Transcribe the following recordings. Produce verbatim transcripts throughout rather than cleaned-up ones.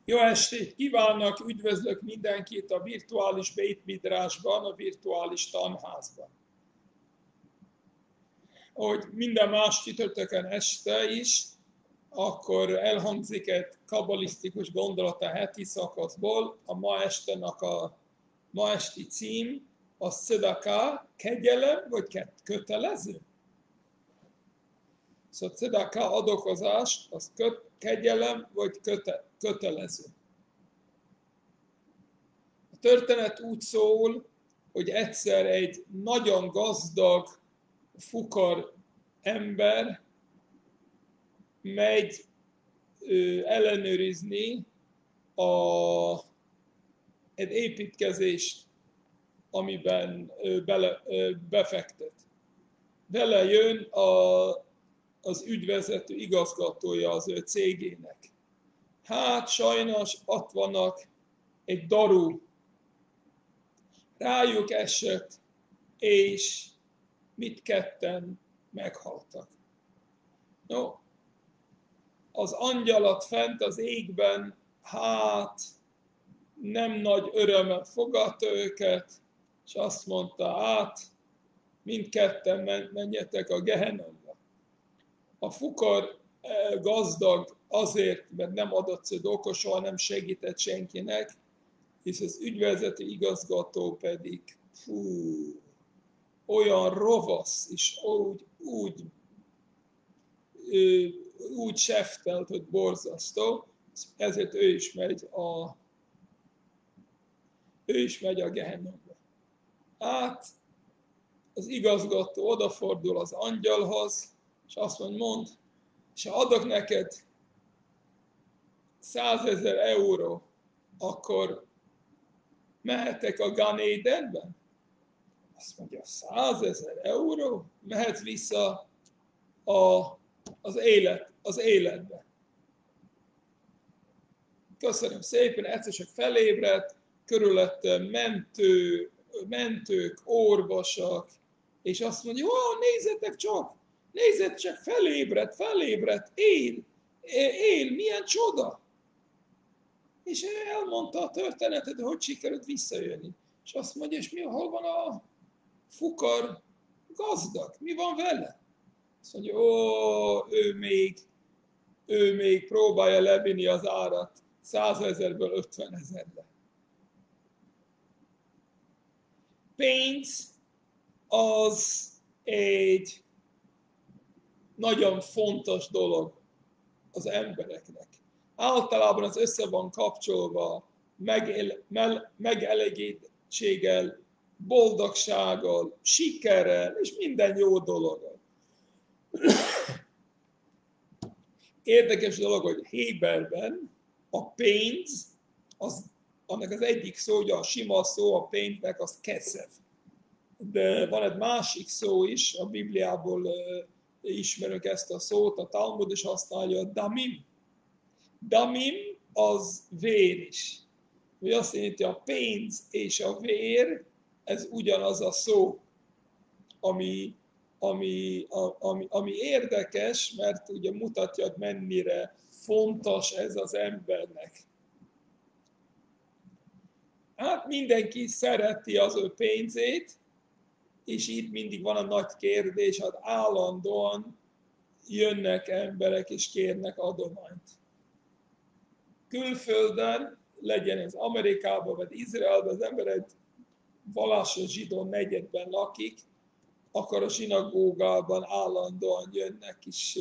Jó estét kívánok, üdvözlök mindenkit a virtuális Beit Midrásban, a virtuális tanházban. Ahogy minden más csütörtökön este is, akkor elhangzik egy kabalisztikus gondolat a heti szakaszból. A ma estenek a ma esti cím a tzedaka, kegyelem vagy kötelező? Szóval tzedaka adokozás, az köt, kegyelem vagy köte, kötelező. A történet úgy szól, hogy egyszer egy nagyon gazdag, fukar ember megy ö, ellenőrizni a, egy építkezést, amiben ö, bele, ö, befektet. Vele jön a, az ügyvezető igazgatója az ő cégének. Hát sajnos ott vannak egy daru, rájuk esett, és mindketten meghaltak. No, az angyalat fent az égben, hát nem nagy örömmel fogadta őket, és azt mondta, hát mindketten menjetek a Gehennembe. A fukar gazdag azért, mert nem adott szödókos, soha nem segített senkinek, és az ügyvezető igazgató pedig fú, olyan rovasz, és úgy, úgy, úgy seftelt, hogy borzasztó, ezért ő is megy a, ő is megy a Gehennembe. Hát az igazgató odafordul az angyalhoz, és azt mondja, mond, és ha adok neked százezer euró, akkor mehetek a Gan Édenben? Azt mondja, százezer euró? Mehetsz vissza a, az, élet, az életbe. Köszönöm szépen, egyszer csak felébredt, körülötte mentő, mentők, orvosok, és azt mondja, ó, nézzetek csak, nézzetek csak, felébredt, felébredt, él, él, milyen csoda. És elmondta a történetet, hogy sikerült visszajönni. És azt mondja, és mi, hol van a fukar gazdag? Mi van vele? Azt mondja, ó, ő még, ő még próbálja levinni az árat százezerből ötvenezerbe. Pénz az egy nagyon fontos dolog az embereknek. Általában az össze van kapcsolva megel, mel, megelégedtséggel, boldogsággal, sikerrel és minden jó dologgal. Érdekes dolog, hogy Héberben a pénz, az, annak az egyik szó, hogy a sima szó a pénznek az keszev. De van egy másik szó is, a Bibliából uh, ismerünk ezt a szót, a Talmud is használja, a damim. Damim az vér is. Vagy azt jelenti, a pénz és a vér, ez ugyanaz a szó, ami, ami, ami, ami érdekes, mert ugye mutatja, hogy mennyire fontos ez az embernek. Hát mindenki szereti az ő pénzét, és itt mindig van a nagy kérdés, hát állandóan jönnek emberek és kérnek adományt. Külföldön, legyen ez Amerikában vagy Izraelben, az ember egy vallásos zsidó negyedben lakik, akkor a zsinagógában állandóan jönnek és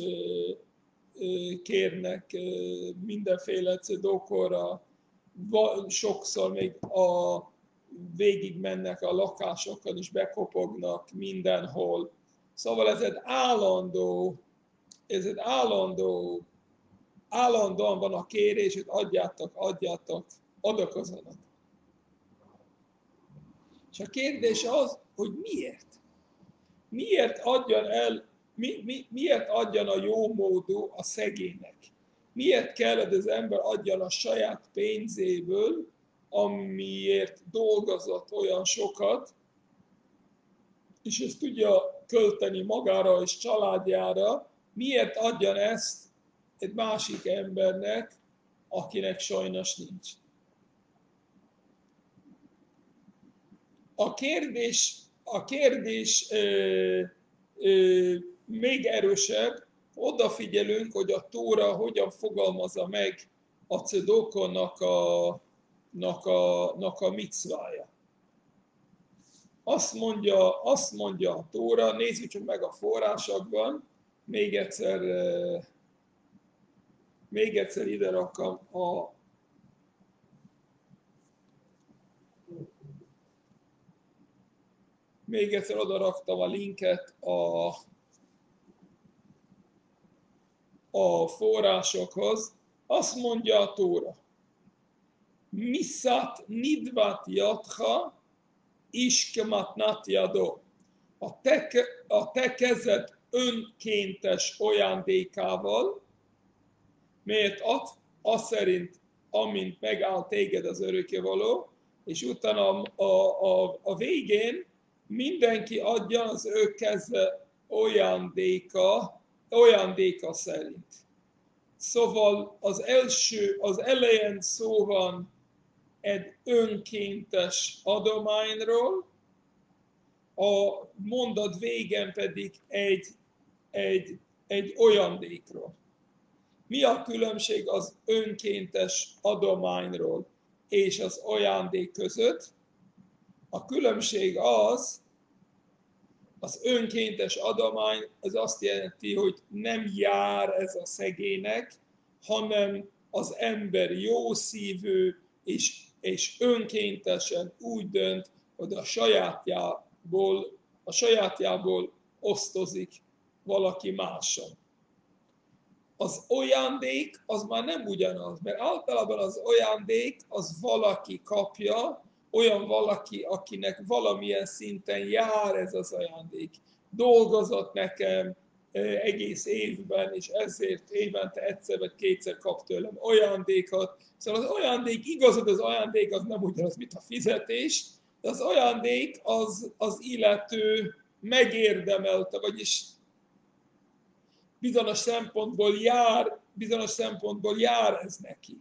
kérnek mindenféle cedókora, sokszor még a, végig mennek a lakásokon és bekopognak mindenhol. Szóval ez egy állandó, ez egy állandó, állandóan van a kérés, hogy adjátok, adjátok, adakozanak. És a kérdés az, hogy miért? Miért adjan el, mi, mi, miért adjan a jó módú a szegénynek? Miért kell, hogy az ember adjan a saját pénzéből, amiért dolgozott olyan sokat, és ezt tudja költeni magára és családjára, miért adjan ezt egy másik embernek, akinek sajnos nincs. A kérdés, a kérdés ö, ö, még erősebb, odafigyelünk, hogy a Tóra hogyan fogalmazza meg a cedokónak a, a, a micvája. Azt mondja, azt mondja a Tóra, nézzük csak meg a forrásokban, még egyszer, még egyszer ide rakam a még egyszer oda raktam a linket a, a forrásokhoz. Azt mondja a Tóra, Misat nidvat jatha iskmatnat jado. A te, a te kezed önkéntes ajándékával, melyet ad, az szerint, amint megáll téged az örökkévaló, és utána a, a, a, a végén mindenki adja az ő keze ajándéka, ajándéka szerint. Szóval az első, az elején szó van egy önkéntes adományról, a mondat végén pedig egy, egy, egy ajándékról. Mi a különbség az önkéntes adományról és az ajándék között? A különbség az, az önkéntes adomány az azt jelenti, hogy nem jár ez a szegénynek, hanem az ember jó szívű és, és önkéntesen úgy dönt, hogy a sajátjából, a sajátjából osztozik valaki máson. Az ajándék az már nem ugyanaz, mert általában az ajándék az valaki kapja, olyan valaki, akinek valamilyen szinten jár ez az ajándék. Dolgozott nekem egész évben, és ezért évente egyszer vagy kétszer kap tőlem ajándékot. Szóval az ajándék, igazad az ajándék az nem ugyanaz, mint a fizetés, de az ajándék az, az illető megérdemelte, vagyis bizonyos szempontból jár, bizonyos szempontból jár ez neki.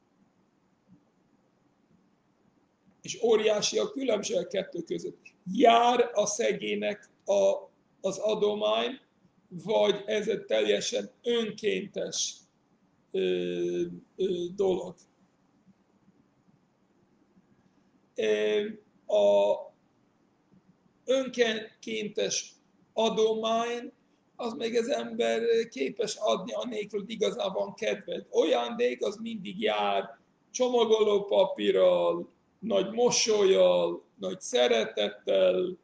És óriási a különbség a kettő között. Jár a szegénynek a, az adomány, vagy ez egy teljesen önkéntes ö, ö, dolog. A önkéntes adomány, az még az ember képes adni, anélkül, hogy igazán van kedved. Ajándék az mindig jár csomagoló papírral, nagy mosollyal, nagy szeretettel.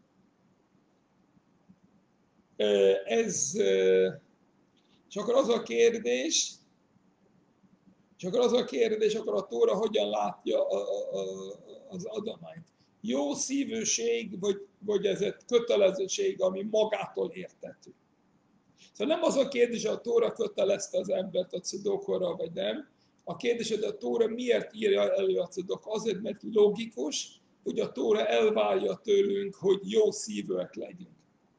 Ez csak az a kérdés, csak az a kérdés, akkor a Tóra hogyan látja az adományt. Jó szívűség, vagy, vagy ez egy kötelezettség, ami magától értető. Szóval nem az a kérdés, hogy a Tóra kötelezte az embert a cedokóra, vagy nem. A kérdés, hogy a Tóra miért írja elő a cedok? Azért, mert logikus, hogy a Tóra elvárja tőlünk, hogy jó szívűek legyünk.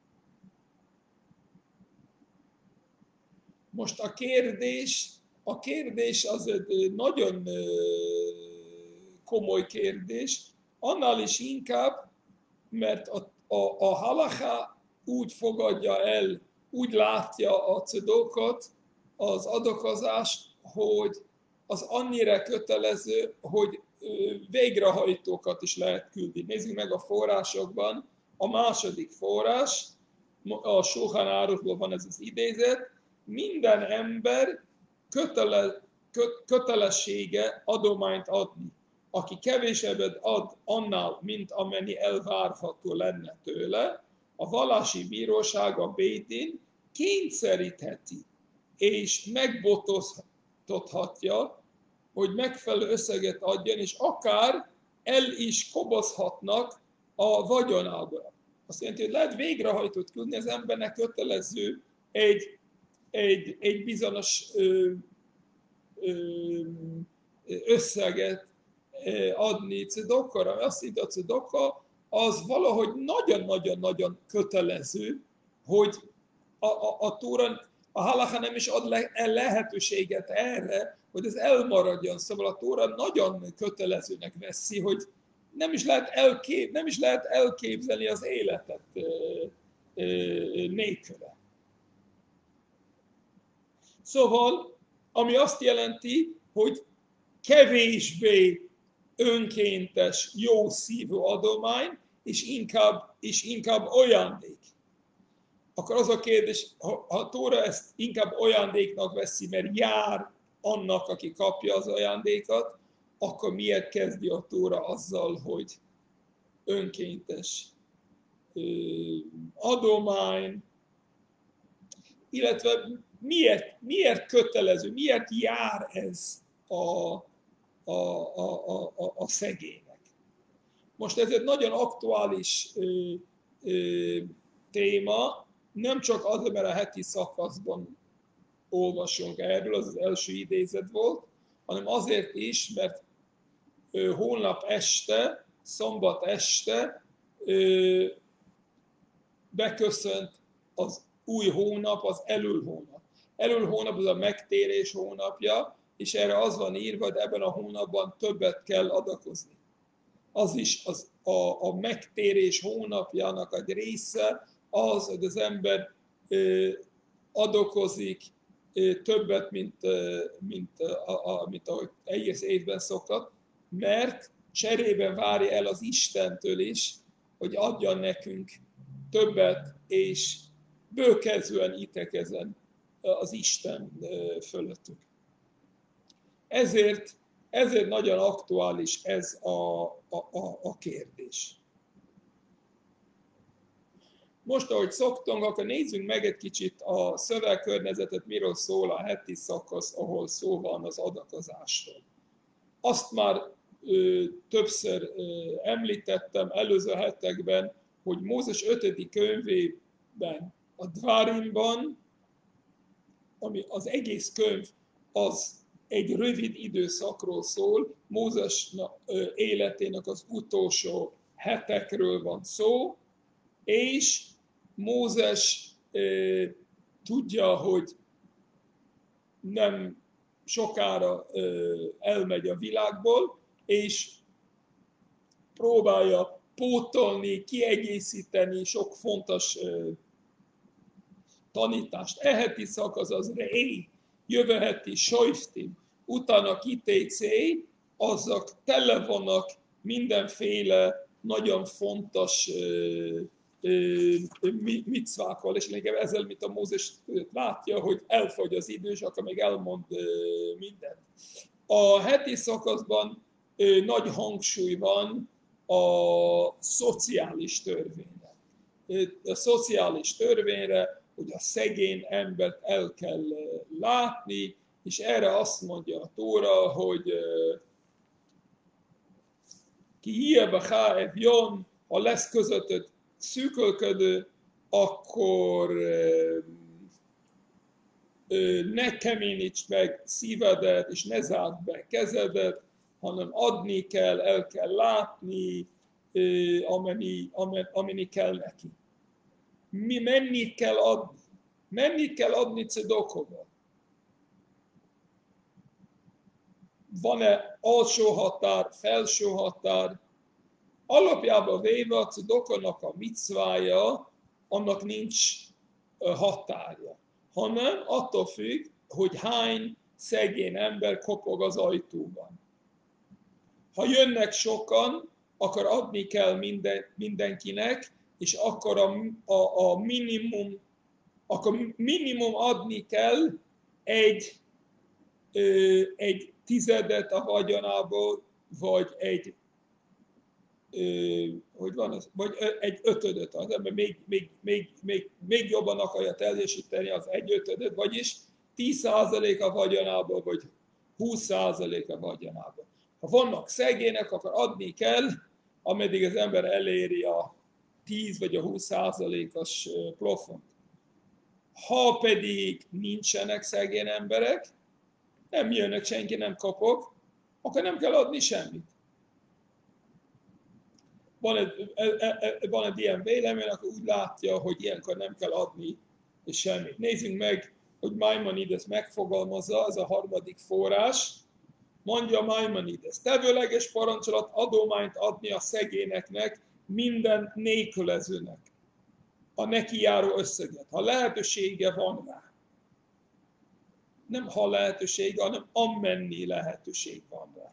Most a kérdés, a kérdés az egy nagyon komoly kérdés, annál is inkább, mert a, a, a halacha úgy fogadja el, úgy látja a cedokot, az adokozást, hogy az annyira kötelező, hogy végrehajtókat is lehet küldni. Nézzük meg a forrásokban. A második forrás, a Shulchan Aruchból van ez az idézet, minden ember kötele, kö, kötelessége adományt adni. Aki kevésebbet ad annál, mint amennyi elvárható lenne tőle, a vallási bíróság, a Beit Din kényszerítheti és megbotoztathatja, hogy megfelelő összeget adjon, és akár el is kobozhatnak a vagyonából. Azt jelenti, hogy lehet végrehajtót küldni, az embernek kötelező egy, egy, egy bizonyos ö, ö, összeget adni cedokóra. Azt jelenti, a cedoka az valahogy nagyon-nagyon-nagyon kötelező, hogy a, a, a Tóra, a halacha nem is ad le, lehetőséget erre, hogy ez elmaradjon. Szóval a Tóra nagyon kötelezőnek veszi, hogy nem is lehet, elkép, nem is lehet elképzelni az életet nélküle. Szóval, ami azt jelenti, hogy kevésbé önkéntes, jó szívű adomány, és inkább, és inkább ajándék. Akkor az a kérdés, ha a Tóra ezt inkább ajándéknak veszi, mert jár annak, aki kapja az ajándékot, akkor miért kezdi a Tóra azzal, hogy önkéntes adomány, illetve miért, miért kötelező, miért jár ez a, a, a, a, a szegénynek. Most ez egy nagyon aktuális ö, ö, téma, nem csak azért, mert a heti szakaszban olvasunk erről, az az első idézet volt, hanem azért is, mert ö, holnap este, szombat este ö, beköszönt az új hónap, az Elul hónap. Elul hónap az a megtérés hónapja, és erre az van írva, hogy ebben a hónapban többet kell adakozni. Az is az, a, a megtérés hónapjának egy része az, hogy az ember ö, adakozik ö, többet, mint, ö, mint, a, a, mint ahogy egész évben szokott, mert cserében várja el az Istentől is, hogy adjon nekünk többet, és bőkezően itekezen az Isten fölöttük. Ezért, ezért nagyon aktuális ez a, a, a, a kérdés. Most, ahogy szoktunk, akkor nézzünk meg egy kicsit a szövegkörnyezetet, miről szól a heti szakasz, ahol szó van az adakozásról. Azt már ö, többször ö, említettem előző hetekben, hogy Mózes ötödik könyvében, a Dvarimban, ami az egész könyv, az egy rövid időszakról szól, Mózes életének az utolsó hetekről van szó, és Mózes e, tudja, hogy nem sokára e, elmegy a világból, és próbálja pótolni, kiegészíteni sok fontos e, tanítást. E heti szakasz az Reé, jövő heti Sojftim, utána Kitécé, azok tele vannak mindenféle nagyon fontos ö, ö, micvákkal, és legalább ezzel, mint a Mózes látja, hogy elfogy az idő, és akkor még elmond ö, mindent. A heti szakaszban ö, nagy hangsúly van a szociális törvényre. A szociális törvényre, hogy a szegény embert el kell látni, és erre azt mondja a Tóra, hogy ki hiába háev jön, ha lesz közötted szűkölködő, akkor ne keményítsd meg szívedet, és ne zárd be kezedet, hanem adni kell, el kell látni, amennyi, amennyi kell neki. Mi mennyit kell adni? Mennyit kell adni Cedokóba? Van-e alsó határ, felső határ? Alapjában véve a Cedokónak a micvája, annak nincs határja, hanem attól függ, hogy hány szegény ember kopog az ajtóban. Ha jönnek sokan, akkor adni kell minden, mindenkinek, és akkor a, a, a minimum, akkor minimum adni kell egy, ö, egy tizedet a vagyonából, vagy egy, ö, hogy van az, vagy egy ötödöt, az ember még, még, még, még, még jobban akarja teljesíteni az egy ötödöt, vagyis tíz százalék a vagyonából, vagy húsz százalék a vagyonából. Ha vannak szegények, akkor adni kell, ameddig az ember eléri a tíz vagy a húsz százalékos plafont. Ha pedig nincsenek szegény emberek, nem jönnek, senki nem kapok, akkor nem kell adni semmit. Van egy, van egy ilyen vélemény, akkor úgy látja, hogy ilyenkor nem kell adni semmit. Nézzünk meg hogy Maimonides megfogalmazza, ez a harmadik forrás. Mondja Maimonides, tevőleges parancsolat adományt adni a szegényeknek, minden nélkülözőnek a neki járó összeget, ha lehetősége van rá. Nem ha lehetősége, hanem amennyi lehetőség van rá.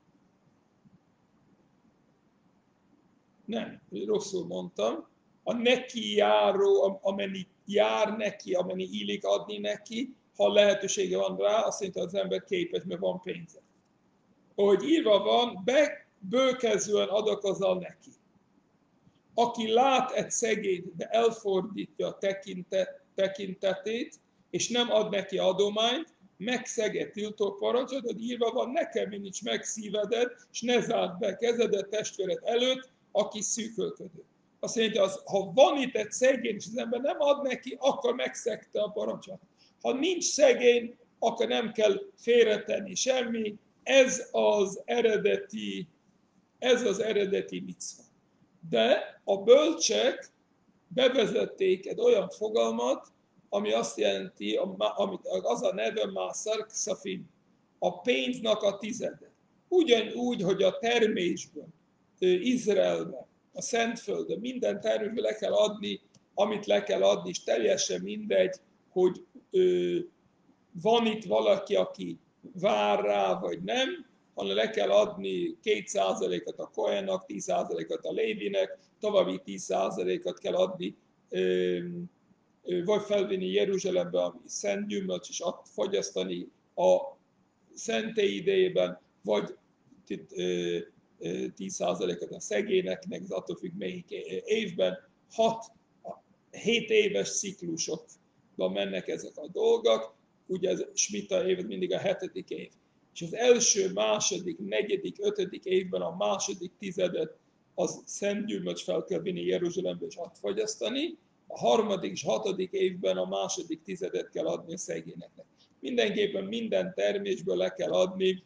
Nem, rosszul mondtam. A neki járó, amennyi jár neki, amennyi illik adni neki, ha lehetősége van rá, azt mondja, az ember képes, mert van pénze. Ahogy írva van, bőkezően adakozol neki. Aki lát egy szegényt, de elfordítja a tekintet, tekintetét, és nem ad neki adományt, megszege tiltó parancsot, hogy írva van, nekem nincs meg szíveded, és ne zárd be kezedet testvéred előtt, aki szűkölködő. Azt mondja, az, ha van itt egy szegény, és az ember nem ad neki, akkor megszegte a parancsot. Ha nincs szegény, akkor nem kell félretenni semmi. Ez az eredeti, ez az eredeti micva. De a bölcsek bevezették egy olyan fogalmat, ami azt jelenti, amit az a neve Másar Kszafim, a pénznak a tizede. Ugyanúgy, hogy a termésből, Izraelben, a Szentföldön, minden termésből le kell adni, amit le kell adni, és teljesen mindegy, hogy ö, van itt valaki, aki vár rá, vagy nem, hanem le kell adni két százalékot a Kohennak, tíz százalékot a Lévinek, további tíz százalékot kell adni, ö, ö, vagy felvinni Jeruzsálembe, ami szent gyümölcs, és azt fogyasztani a szentély idejében, vagy ö, tíz százalékot a szegényeknek, ez attól függ melyik évben, hat, hét éves ciklusokban mennek ezek a dolgok, ugye ez smita év mindig a hetedik év. És az első, második, negyedik, ötödik évben a második tizedet az szent gyümölcs fel kell vinni Jeruzsálembe és átfogyasztani, a harmadik és hatodik évben a második tizedet kell adni a szegényeknek. Mindenképpen minden termésből le kell adni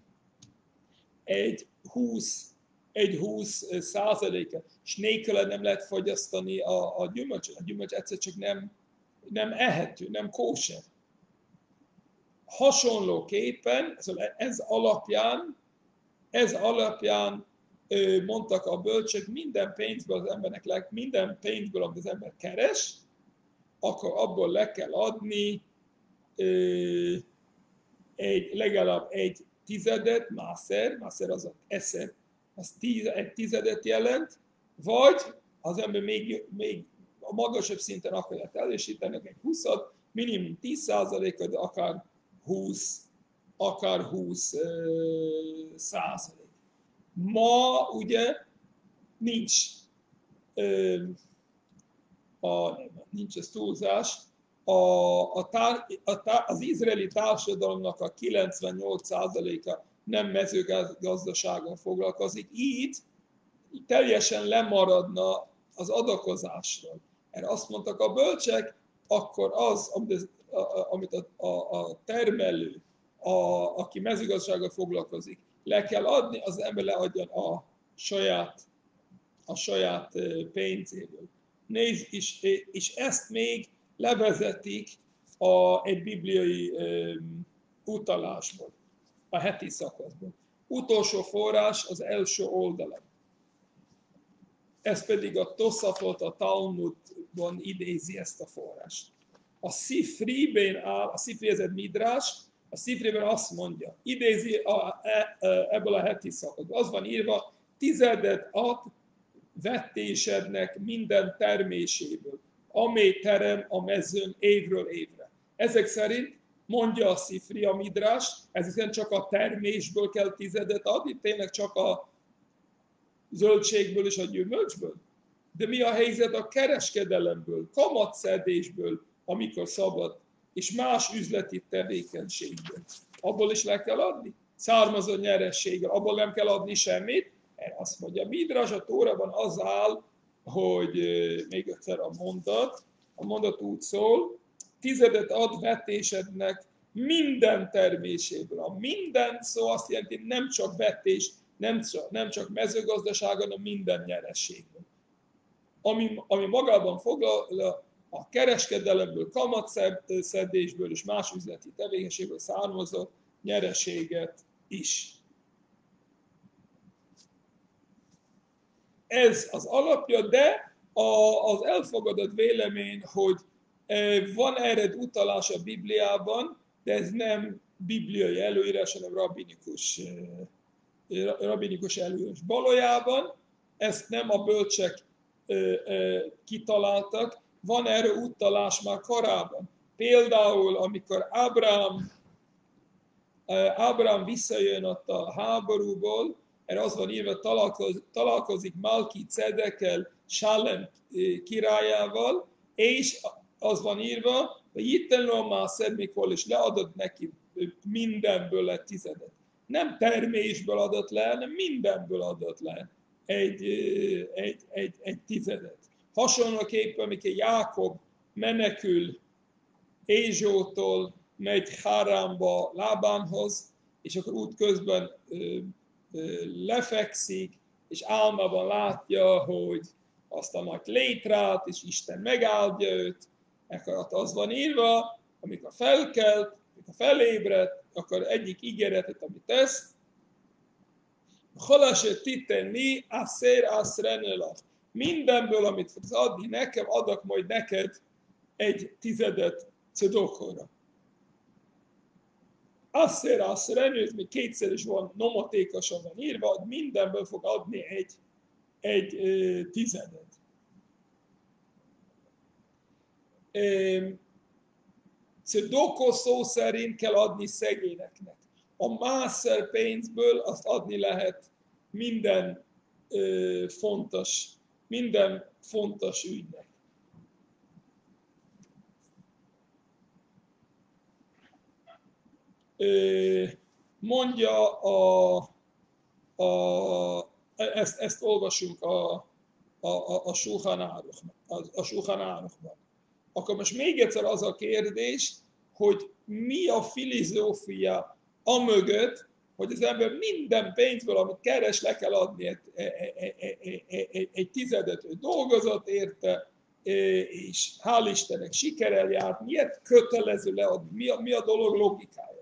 egy húsz, egy húsz százaléka, és nélküle nem lehet fogyasztani a, a gyümölcsöt. A gyümölcs egyszer csak nem, nem ehető, nem kóser. Hasonlóképpen, ez alapján, ez alapján mondtak a bölcsök, minden pénzből az embernek, minden pénzből, amit az ember keres, akkor abból le kell adni egy, legalább egy tizedet, mászer, mászer az a esze, az tíz, egy tizedet jelent, vagy az ember még, még a magasabb szinten akarja teljesíteni, egy húszat, minimum tíz százalékot, de akár húsz, akár húsz százalék. Ma ugye nincs, a, nincs ez túlzás, a, a tár, a tár, az izraeli társadalomnak a kilencvennyolc százaléka nem mezőgazdasággal foglalkozik, így teljesen lemaradna az adakozásról. Erre azt mondtak a bölcsek, akkor az, amit a, a, a termelő, a, aki mezőgazdasággal foglalkozik, le kell adni, az ember leadjon a saját, a saját pénzéből. Nézd, és, és ezt még levezetik a, egy bibliai um, utalásból, a heti szakaszból. Utolsó forrás az első oldalon. Ez pedig a Tosafot, a Talmudban idézi ezt a forrást. A Szifriben áll, a Szifri ez egy midrás, a Szifriben azt mondja, idézi a, e, ebből a heti szakaszból. Az van írva, tizedet ad vetésednek minden terméséből, amely terem a mezőn évről évre. Ezek szerint mondja a Szifri, a midrás, ezeken csak a termésből kell tizedet adni, tényleg csak a zöldségből és a gyümölcsből. De mi a helyzet a kereskedelemből, kamatszedésből, amikor szabad, és más üzleti tevékenységből? Abból is le kell adni? Származó nyerességgel, abból nem kell adni semmit? Azt mondja, midrás, a Tórában az áll, hogy még egyszer a mondat, a mondat úgy szól, tizedet ad vetésednek minden terméséből. A minden szó azt jelenti, nem csak vetés, nem csak, nem csak mezőgazdaságon, hanem minden nyerességből. Ami, ami magában foglal, a kereskedelemből, kamatszedésből és más üzleti tevékenységből származott nyereséget is. Ez az alapja, de az elfogadott vélemény, hogy van erre utalás a Bibliában, de ez nem bibliai előírás, hanem rabbinikus, rabbinikus előírás. Valójában ezt nem a bölcsek kitaláltak, van erre utalás már korábban. Például, amikor Ábrám, Ábrám visszajön ott a háborúból, erre az van írva, találkozik, találkozik Malki Cedekkel, Sálem királyával, és az van írva, hogy Jittenló már mikor is leadott neki mindenből egy tizedet. Nem termésből adott le, hanem mindenből adott le egy, egy, egy, egy tizedet. Hasonlóképpen, amikor Jákob menekül Ézsótól, megy Háránba Lábánhoz, és akkor útközben ö, ö, lefekszik, és álmában látja, hogy azt a nagy létrát, és Isten megáldja őt, akkor az van írva, amikor felkelt, amikor felébredt, akkor egyik ígéretet, amit tesz, Halaset titenni, aszer asrenelach. Mindenből, amit fogsz adni nekem, adok majd neked egy tizedet cedokóra. Aszer asrenelach, ez még kétszer is van, nomatékosan van írva, hogy mindenből fog adni egy, egy e, tizedet. Cedokó szó szerint kell adni szegényeknek. A mászer pénzből azt adni lehet minden ö, fontos, minden fontos ügynek. Ö, mondja a, a ezt, ezt olvasunk a, a, a, a Sulchan Aruchban. Akkor most még egyszer az a kérdés, hogy mi a filozófia amögött, hogy az ember minden pénzből, amit keres, le kell adni egy, egy, egy, egy tizedet, ő dolgozott érte, és hál' Istennek sikerrel járt, miért kötelező leadni, mi a, mi a dolog logikája?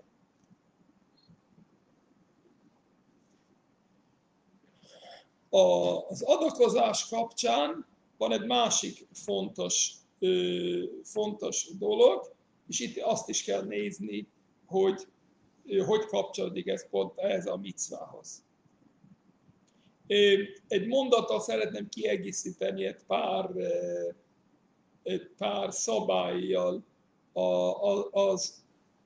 A, az adakozás kapcsán van egy másik fontos, fontos dolog, és itt azt is kell nézni, hogy hogy kapcsolódik ez pont ehhez a micvához. Egy mondattal szeretném kiegészíteni egy pár, egy pár szabályjal az,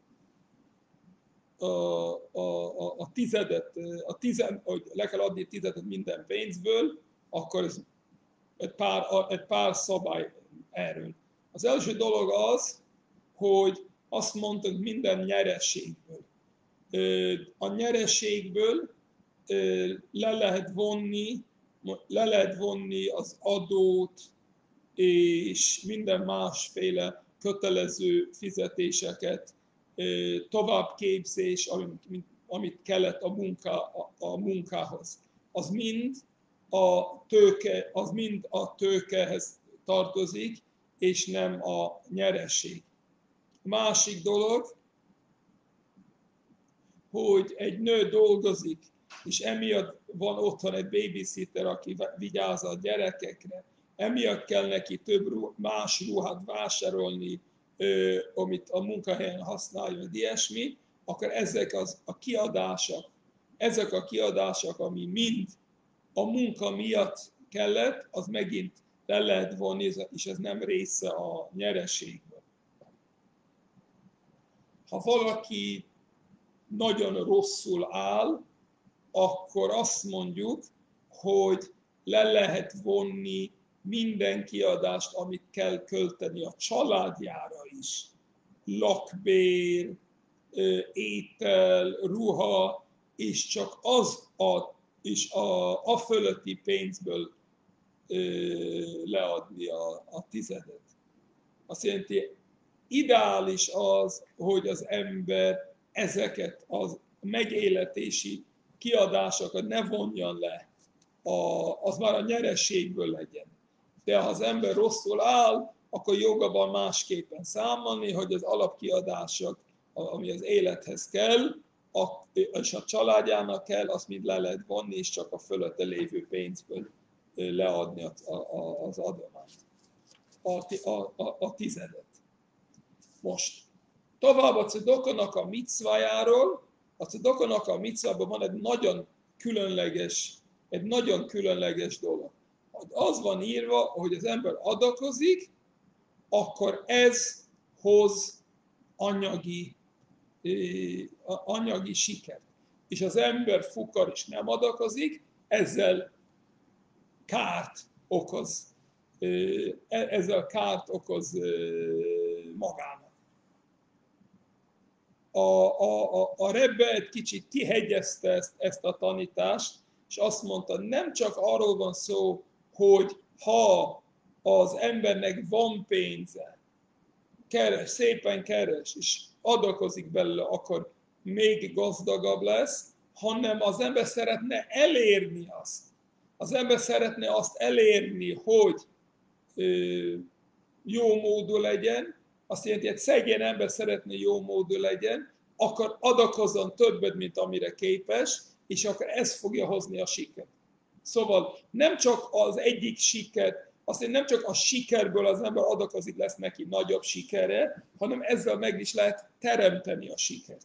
a, a, a, a tizedet, a tizen, hogy le kell adni tizedet minden pénzből, akkor ez egy pár, egy pár szabály erről. Az első dolog az, hogy azt mondtuk minden nyereségből. A nyereségből le lehet vonni, le lehet vonni az adót és minden másféle kötelező fizetéseket, továbbképzés, amit, amit kellett a, munka, a, a munkához. Az mind a tőke, az mind a tőkehez tartozik, és nem a nyereség. Másik dolog, hogy egy nő dolgozik, és emiatt van otthon egy babysitter, aki vigyáz a gyerekekre, emiatt kell neki több más ruhát vásárolni, amit a munkahelyen használja, ilyesmi, akkor ezek az, a kiadások, ezek a kiadások, ami mind a munka miatt kellett, az megint le lehet vonni, és ez nem része a nyereségből. Ha valaki nagyon rosszul áll, akkor azt mondjuk, hogy le lehet vonni minden kiadást, amit kell költeni a családjára is. Lakbér, étel, ruha, és csak az a, és a, a fölötti pénzből leadni a, a tizedet. Azt jelenti, ideális az, hogy az ember ezeket a megéletési kiadásokat ne vonjan le, a, az már a nyereségből legyen. De ha az ember rosszul áll, akkor jogában másképpen számolni, hogy az alapkiadások, ami az élethez kell, és a családjának kell, azt mind le lehet vonni, és csak a fölötte lévő pénzből leadni az adományt, a, a, a, a tizedet. Most, tovább a cedokonak a micvájáról, a cedokonak a micvában van egy nagyon különleges, egy nagyon különleges dolog. Az van írva, hogy az ember adakozik, akkor ez hoz anyagi, anyagi sikert. És az ember fukar és nem adakozik, ezzel kárt okoz, ezzel kárt okoz magának. A, a, a, a Rebbe egy kicsit kihegyezte ezt, ezt a tanítást, és azt mondta, nem csak arról van szó, hogy ha az embernek van pénze, keres, szépen keres, és adakozik belőle, akkor még gazdagabb lesz, hanem az ember szeretne elérni azt. Az ember szeretne azt elérni, hogy ö, jó módú legyen, azt jelenti, hogy egy szegény ember szeretne jó módú legyen, akkor adakozzon többet, mint amire képes, és akkor ez fogja hozni a sikert. Szóval nem csak az egyik siker, azt nem csak a sikerből az ember adakozik, lesz neki nagyobb sikere, hanem ezzel meg is lehet teremteni a sikert.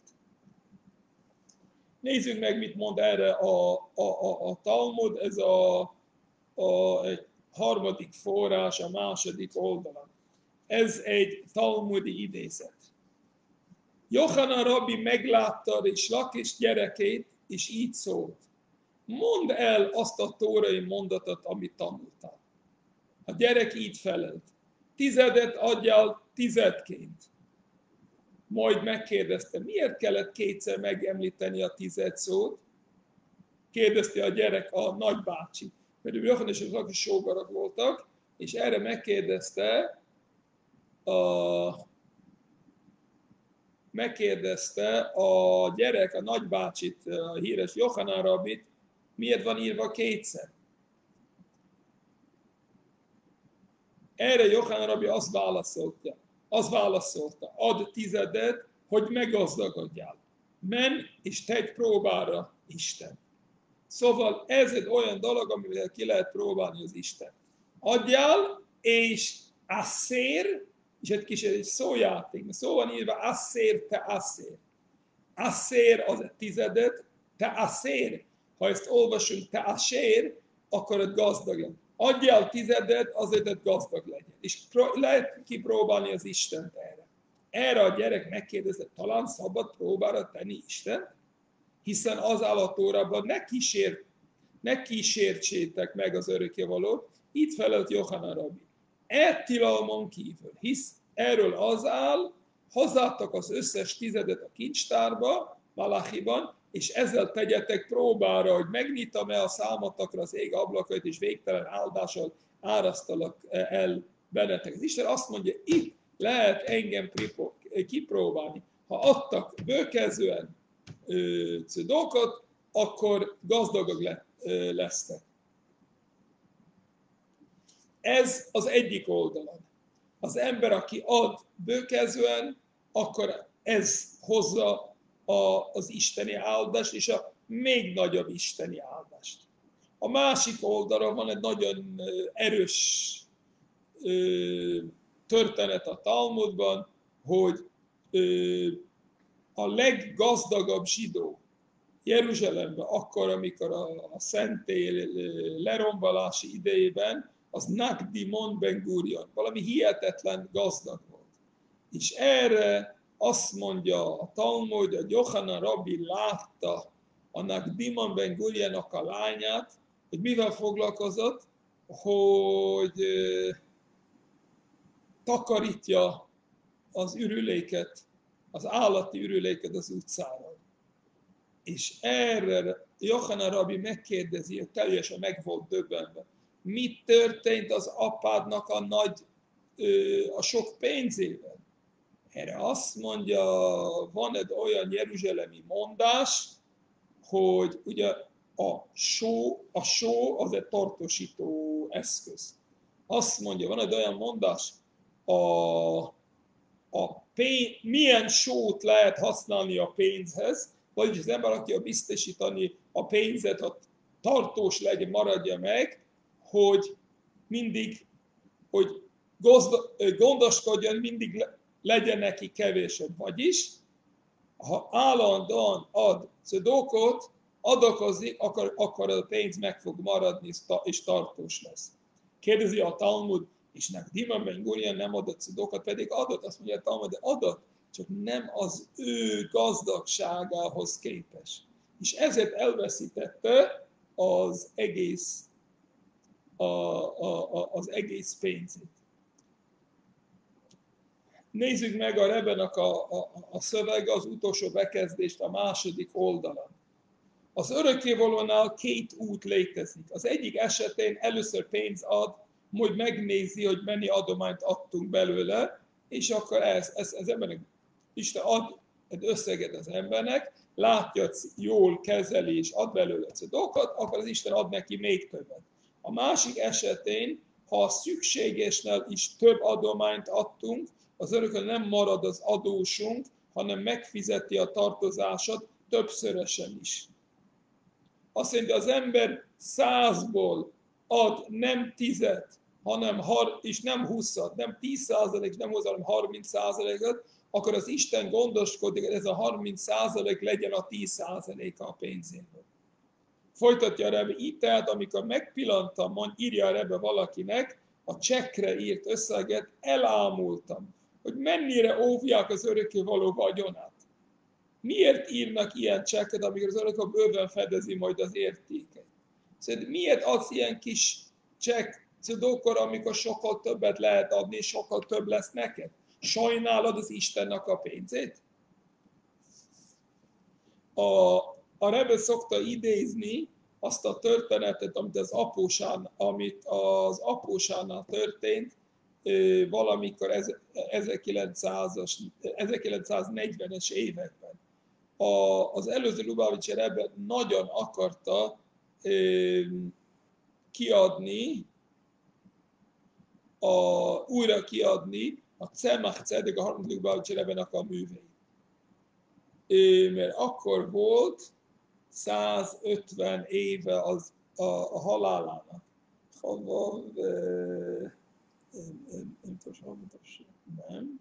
Nézzük meg, mit mond erre a, a, a, a Talmud, ez a, a egy harmadik forrás a második oldalon. Ez egy talmudi idézet. Jochanan rabbi meglátta és Lakis gyerekét, és így szólt. Mondd el azt a tórai mondatot, amit tanultál. A gyerek így felelt. Tizedet adjál tizedként. Majd megkérdezte, miért kellett kétszer megemlíteni a tized szót? Kérdezte a gyerek a nagybácsi. Mert ő Jochanan és Lakis sógorok voltak, és erre megkérdezte a, megkérdezte a gyerek, a nagybácsit, a híres Jochanan rabbit, miért van írva kétszer. Erre Jochanan rabbi azt válaszolta, azt válaszolta, add tizedet, hogy meggazdagodjál. Menj és tegy próbára Isten. Szóval ez egy olyan dolog, amivel ki lehet próbálni az Isten. Adjál, és asszér, és egy kis egy szójáték, mert szó van írva asszér, te asszér. Asszér az egy tizedet, te asszér. Ha ezt olvasunk, te asszér, akkor egy gazdag legyen. Adjál tizedet, azért egy gazdag legyen. És lehet kipróbálni az Istent erre. Erre a gyerek megkérdezte, talán szabad próbára tenni Istent? Hiszen az áll a Tórában, ne, kísért, ne kísértsétek meg az örökkévalót, itt felelt Jochanan rabbi. E tilalmon kívül, hisz erről az áll, hozzátok az összes tizedet a kincstárba, Malachiban, és ezzel tegyetek próbára, hogy megnyitam-e a számotokra az ég ablakait, és végtelen áldással árasztalak el bennetek. Az Isten azt mondja, itt lehet engem kipróbálni. Ha adtak bőkezően cedokot, akkor gazdagok le, lesznek. Ez az egyik oldalon. Az ember, aki ad bőkezően, akkor ez hozza a, az isteni áldást, és a még nagyobb isteni áldást. A másik oldalon van egy nagyon erős ö, történet a Talmudban, hogy ö, a leggazdagabb zsidó Jeruzsálemben, akkor, amikor a, a szentély lerombolási idejében, az Nakdimon ben Gurion, valami hihetetlen gazdag volt. És erre azt mondja a Talmud, hogy Jochanan rabbi látta a Nakdimon ben Gurionnak a lányát, hogy mivel foglalkozott, hogy takarítja az ürüléket, az állati ürüléket az utcáról. És erre Jochanan rabbi megkérdezi, hogy teljesen meg volt döbbenve. Mit történt az apádnak a nagy, a sok pénzével? Erre azt mondja, van egy olyan jeruzsálemi mondás, hogy ugye a só, a só az egy tartósító eszköz. Azt mondja, van egy olyan mondás, a, a pénz, milyen sót lehet használni a pénzhez, vagyis az ember akarja biztosítani a pénzet, ha tartós legyen, maradja meg, hogy mindig, hogy gazda, gondoskodjon, mindig legyen neki kevésebb. Vagyis, ha állandóan ad cedókot, adakozik, akkor, akkor a pénz meg fog maradni, és tartós lesz. Kérdezi a Talmud, és Dima ben Gurion nem adott cedókat, pedig adott, azt mondja a Talmud, de adott, csak nem az ő gazdagságához képes. És ezért elveszítette az egész, a, a, a, az egész pénzét. Nézzük meg a Rebenek a, a, a szöveg, az utolsó bekezdést a második oldalon. Az örökkévalónál két út létezik. Az egyik esetén először pénz ad, majd megnézi, hogy mennyi adományt adtunk belőle, és akkor ez, ez, ez embernek, Isten ad egy összeget az embernek, látja, hogy jól kezeli és ad belőle cedokat, akkor az Isten ad neki még többet. A másik esetén, ha a szükségesnél is több adományt adtunk, az örökön nem marad az adósunk, hanem megfizeti a tartozását többszörösen is. Azt mondja, az ember százból ad nem tizet, hanem har, és nem húszat, nem tíz százalék, nem húsz, hanem harminc százalékot, akkor az Isten gondoskodik, hogy ez a harminc százalék legyen a tíz százaléka a pénzéből. Folytatja a Rebbe, így tehát, amikor megpillantam, mond, írja a Rebbe valakinek, a csekkre írt összeget, elámultam, hogy mennyire óvják az örökkévaló vagyonát. Miért írnak ilyen csekket, amikor az örök a bőven fedezi majd az értéket? Szóval miért adsz ilyen kis csekk cedókor, amikor sokkal többet lehet adni, és sokkal több lesz neked? Sajnálod az Istennek a pénzét? A, a Rebbe szokta idézni azt a történetet, amit az apósán, amit az apósánál történt, valamikor ezerkilencszáznegyvenes években. A, az előző Lubavitcher Rebbe nagyon akarta kiadni, a, újra kiadni a Tzemach Tzedek, a harmadik Lubavitcher Rebbenek a műveit. Mert akkor volt százötven éve az, a, a halálának. Nem.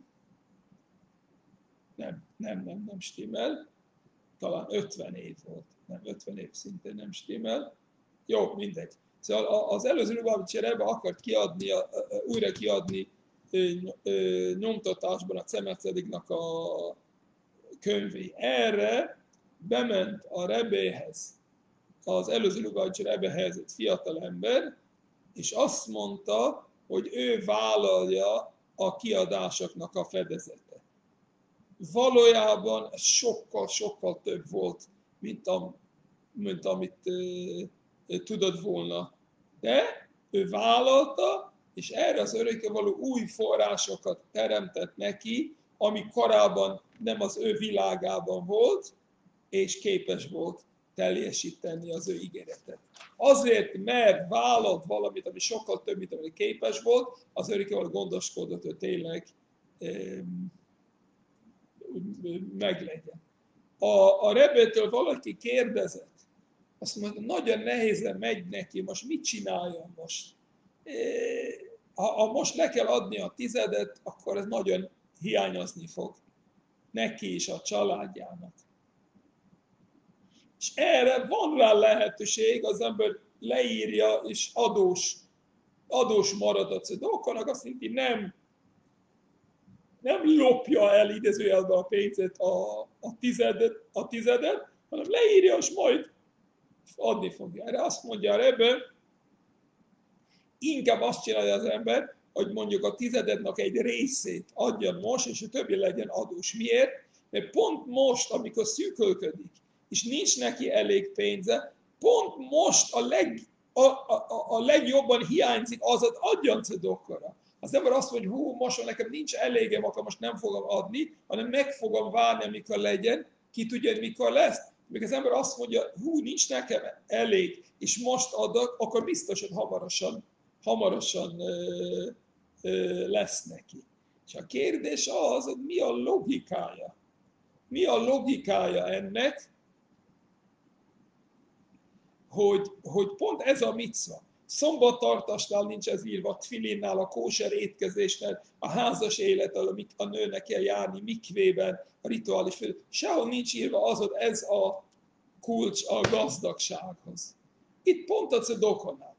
Nem, nem, nem, nem stimmel. Talán ötven év volt. Nem, ötven év szintén nem stimmel. Jó, mindegy. Szóval az előző Lubavitcher Rebbe akart kiadni, újra kiadni nyomtatásban a Tzemach Tzedeknek a könyvé. Erre bement a Rebbehez, az előző Lubavitcher Rebbehez egy fiatal ember, és azt mondta, hogy ő vállalja a kiadásoknak a fedezete. Valójában ez sokkal-sokkal több volt, mint, am, mint amit e, tudott volna. De ő vállalta, és erre az örökkévaló új forrásokat teremtett neki, ami korábban nem az ő világában volt, és képes volt teljesíteni az ő ígéretet. Azért, mert vállalt valamit, ami sokkal több, mint amit képes volt, az örökkévaló gondoskodott, hogy tényleg um, meglegyen. A, a Rebbétől valaki kérdezett, azt mondta, nagyon nehézen megy neki, most mit csináljon most? Ha, ha most le kell adni a tizedet, akkor ez nagyon hiányozni fog neki és a családjának. És erre van rá lehetőség, az ember leírja, és adós, adós marad a cedókonak, azt mondja, nem, nem lopja el idézőjelben a pénzét, a, a, tizedet, a tizedet, hanem leírja, és majd adni fogja. Erre azt mondja a Rebbe, inkább azt csinálja az ember, hogy mondjuk a tizedetnek egy részét adja most, és a többi legyen adós. Miért? Mert pont most, amikor szűkölködik, és nincs neki elég pénze, pont most a, leg, a, a, a legjobban hiányzik az, hogy adjon cedokra. Az ember azt mondja, hogy hú, most nekem nincs elégem, akkor most nem fogom adni, hanem meg fogom várni, amikor legyen, ki tudja, hogy mikor lesz. Még az ember azt mondja, hú, nincs nekem elég, és most adok, akkor biztos, hogy hamarosan, hamarosan ö, ö, lesz neki. És a kérdés az, hogy mi a logikája. Mi a logikája ennek, hogy, hogy pont ez a micva. Szombattartásnál nincs ez írva, tfilinnál, a kóser étkezésnél, a házas élet, a nőnek kell járni mikvében, a rituális fél. Sehol nincs írva az, hogy ez a kulcs a gazdagsághoz. Itt pont a cedokonál.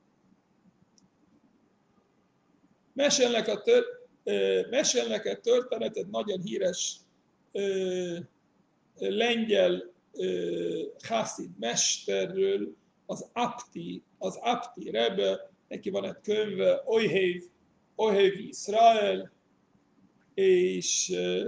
Mesélnek, a tör, mesélnek egy történetet, nagyon híres ö, lengyel Hasid mesterről, az Apti, az Apti Rebbe, neki van egy könyve, Ohev, Ohev Israel, és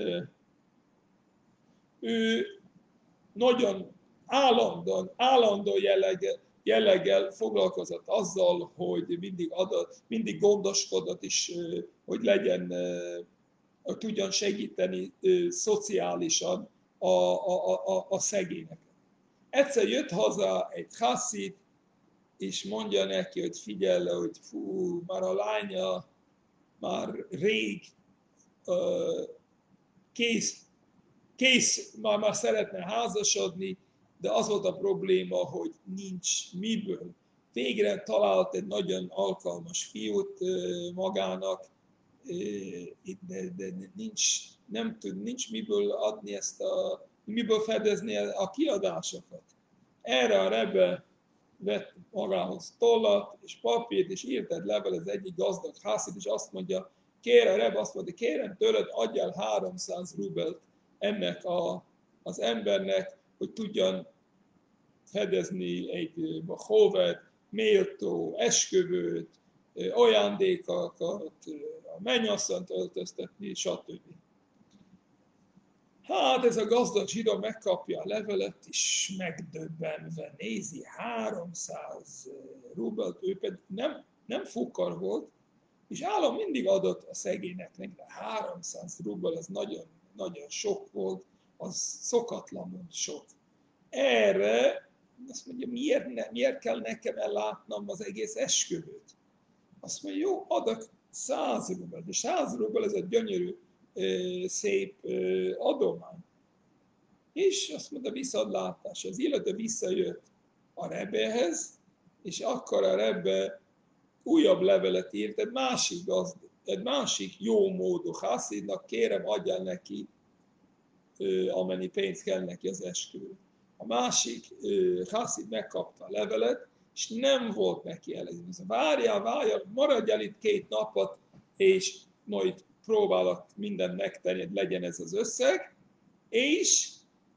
ő nagyon állandóan, állandó jelleggel, jelleggel foglalkozott azzal, hogy mindig adott, mindig gondoskodott is, hogy legyen, hogy tudjon segíteni szociálisan a, a, a, a szegényeket. Egyszer jött haza egy hasszid, és mondja neki, hogy figyelj, hogy fú, már a lánya már rég uh, kész, kész már, már szeretne házasodni, de az volt a probléma, hogy nincs miből. Végre talált egy nagyon alkalmas fiút uh, magának, de, de nincs, nem tud, nincs miből adni ezt a, miből fedezni a kiadásokat. Erre a Rebbe vett magához tollat és papírt, és írt egy level az egyik gazdag hasid, és azt mondja, kér a Rebbe, azt mondja, kérem tőled, adjál háromszáz rubelt ennek a, az embernek, hogy tudjon fedezni egy hóvet, méltó esküvőt, ajándékokat, a mennyasszonyt öltöztetni, stb. Hát ez a gazdag zsidó megkapja a levelet, és megdöbbenve nézi, háromszáz rubelt, ő pedig nem, nem fukar volt, és állam mindig adott a szegényeknek, de háromszáz rubel, az nagyon, nagyon sok volt, az szokatlanul sok. Erre azt mondja, miért, ne, miért kell nekem ellátnom az egész esküvőt? Azt mondja, jó, adok száz rubel, de száz rubel ez egy gyönyörű, szép adomány. És azt mondta, viszontlátás. Az illető visszajött a Rebbehez, és akkor a Rebbe újabb levelet írt egy másik, gazd, egy másik jó módú hasidnak, kérem, adjál neki, amennyi pénz kell neki az esküvőre. A másik hasid megkapta a levelet, és nem volt neki elég. Várjál, várjál, maradj el itt két napot, és majd próbálok mindent megtenni, hogy legyen ez az összeg, és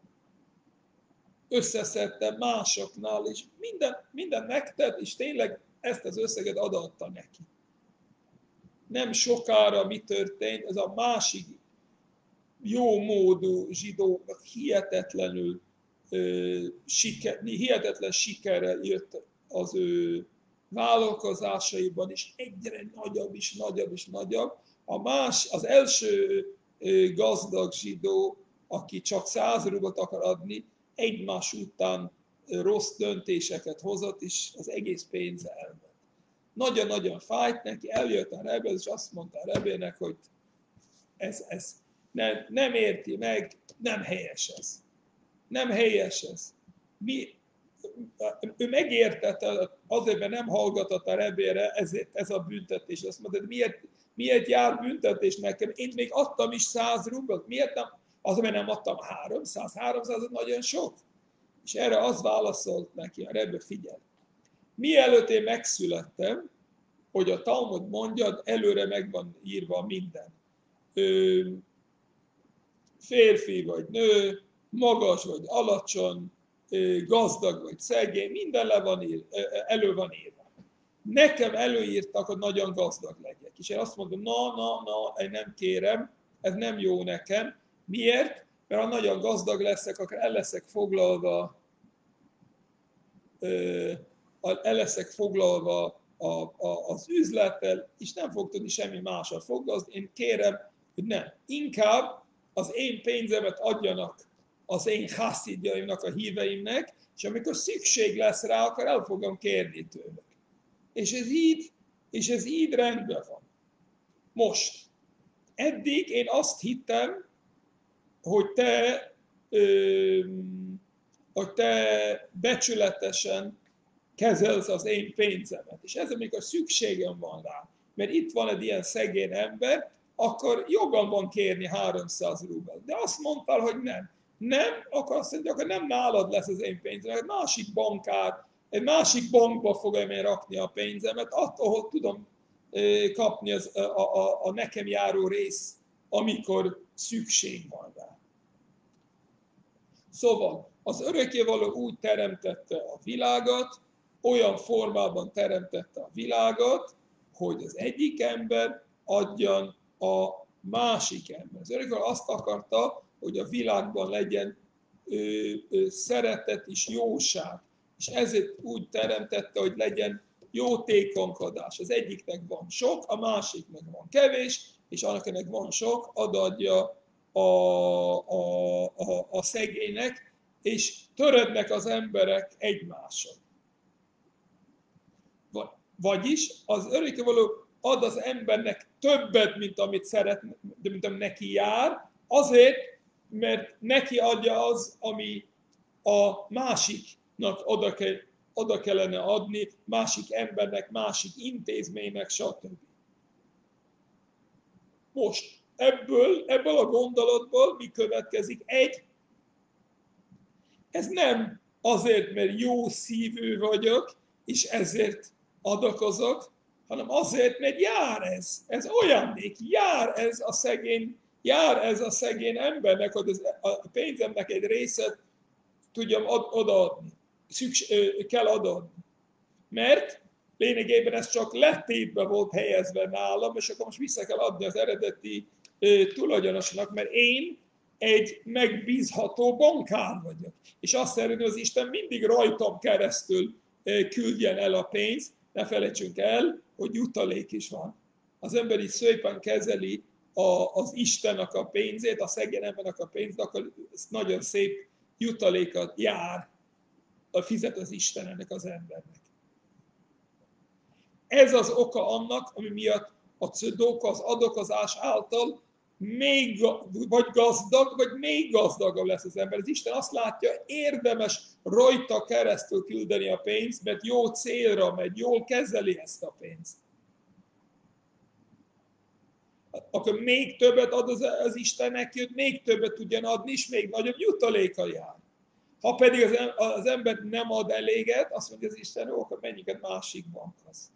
összeszedtem másoknál, és minden, minden megtett, és tényleg ezt az összeget adatta neki. Nem sokára mi történt, ez a másik jó módú zsidónak hihetetlenül siker, hihetetlen sikerrel jött az ő vállalkozásaiban, és egyre nagyobb és nagyobb és nagyobb. A más, az első gazdag zsidó, aki csak száz rubelt akar adni, egymás után rossz döntéseket hozott, és az egész pénze elment. Nagyon-nagyon fájt neki, eljött a Rebbe, és azt mondta a Rebbének, hogy ez, ez nem, nem érti meg, nem helyes ez. Nem helyes ez. Mi, ő megértette, azért, mert nem hallgatott a Rebbére, ezért ez a büntetés. Azt mondta, miért, miért jár büntetés nekem? Én még adtam is száz rubelt, miért nem? Azért, mert nem adtam háromszáz, háromszáz nagyon sok. És erre az válaszolt neki, a Rebbe, figyelj. Mielőtt én megszülettem, hogy a Talmud mondja, előre meg van írva minden. Ö, férfi vagy nő, magas vagy alacsony, gazdag vagy szegény, minden le van ír, elő van írva. Nekem előírtak, hogy nagyon gazdag legyek. És én azt mondom, na, na, na, én nem kérem, ez nem jó nekem. Miért? Mert ha nagyon gazdag leszek, akkor el leszek foglalva, el leszek foglalva a, a, az üzlettel, és nem fog tudni semmi mással foglalkozni. Én kérem, hogy nem. Inkább az én pénzemet adjanak az én haszidjaimnak, a híveimnek, és amikor szükség lesz rá, akkor el fogom kérni tőlük. És ez így, és ez így rendben van. Most. eddig én azt hittem, hogy te, ö, hogy te becsületesen kezelsz az én pénzemet, és ez amikor szükségem van rá, mert itt van egy ilyen szegény ember, akkor jogam van kérni háromszáz rubelt. De azt mondtál, hogy nem. Nem, akkor azt mondja, akkor nem nálad lesz az én pénzem, egy másik bankár, egy másik bankba fogom én rakni a pénzemet, attól, hogy tudom kapni az, a, a, a nekem járó rész, amikor szükség van rá. Szóval az örökkévaló úgy teremtette a világot, olyan formában teremtette a világot, hogy az egyik ember adjan a másik ember. Az örökkévaló azt akarta, hogy a világban legyen ö, ö, szeretet és jóság, és ezért úgy teremtette, hogy legyen jótékonykodás. Az egyiknek van sok, a másiknak van kevés, és annak van sok, adja a, a, a, a szegénynek, és törődnek az emberek egymáson. Vagyis az örökkévaló ad az embernek többet, mint amit szeret, mint ami neki jár, azért, mert neki adja az, ami a másiknak oda, kell, oda kellene adni, másik embernek, másik intézménynek, stb. Most ebből, ebből a gondolatból mi következik? Egy, ez nem azért, mert jó szívű vagyok, és ezért adakozok, hanem azért, mert jár ez. Ez ajándék, jár ez a szegény, jár ez a szegény embernek, hogy az, a pénzemnek egy részét tudjam ad, odaadni. Szükség, kell odaadni. Mert lényegében ez csak letétbe volt helyezve nálam, és akkor most vissza kell adni az eredeti e, tulajdonosnak, mert én egy megbízható bankár vagyok. És azt szeretném, hogy az Isten mindig rajtam keresztül e, küldjen el a pénzt. Ne felejtsünk el, hogy jutalék is van. Az ember is szépen kezeli a, az Istennek a pénzét, a szegény embernek a pénzt, akkor nagyon szép jutalékat jár, fizet az Isten ennek az embernek. Ez az oka annak, ami miatt a cedóka az adokozás által még vagy gazdag, vagy még gazdagabb lesz az ember. Az Isten azt látja, érdemes rajta keresztül küldeni a pénzt, mert jó célra megy, jól kezeli ezt a pénzt. Akkor még többet ad az, az Isten neki, hogy még többet tudjon adni, és még nagyobb jutalékkal jár. Ha pedig az, az ember nem ad eléget, azt mondja az Isten, ó, akkor menjünk egy másik bankhoz.